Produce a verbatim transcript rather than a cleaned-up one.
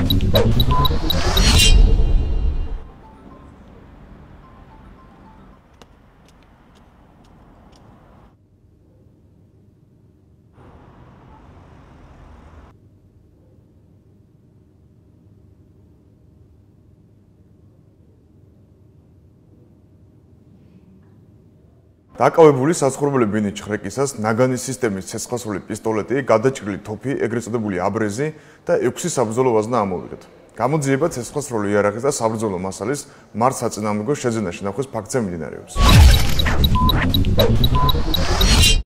დაკავებული საცხოვრებელი ბინის ჩხრეკისას ნაგანის სისტემის ცეცხლსრული პისტოლეტი, გადაჭრილი თოფი, ეგრეთ წოდებული აბრეზი და ექვსი საბრძოლო ვაზნა ამოვიღეთ. გამოძიება ცეცხლსრული იარაღის და საბრძოლო მასალის მართ საწინააღმდეგო შეძენაში ნახვის ფაქტზე მიმდინარეობს.